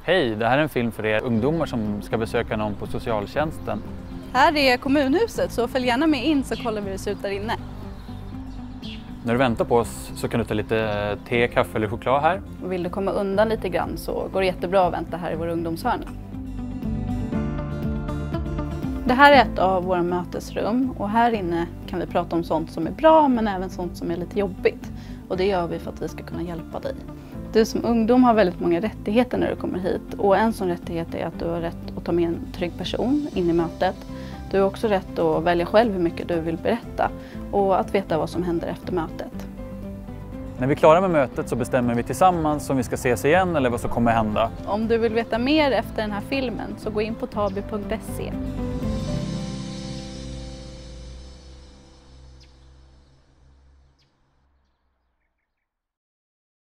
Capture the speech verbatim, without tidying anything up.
Hej, det här är en film för er ungdomar som ska besöka någon på socialtjänsten. Här är kommunhuset, så följ gärna med in så kollar vi hur det ser ut där inne. När du väntar på oss så kan du ta lite te, kaffe eller choklad här. Och vill du komma undan lite grann så går det jättebra att vänta här i vår ungdomshörna. Det här är ett av våra mötesrum och här inne kan vi prata om sånt som är bra men även sånt som är lite jobbigt. Och det gör vi för att vi ska kunna hjälpa dig. Du som ungdom har väldigt många rättigheter när du kommer hit och en sån rättighet är att du har rätt att ta med en trygg person in i mötet. Du har också rätt att välja själv hur mycket du vill berätta och att veta vad som händer efter mötet. När vi är klara med mötet så bestämmer vi tillsammans om vi ska ses igen eller vad som kommer hända. Om du vill veta mer efter den här filmen så gå in på taby punkt se.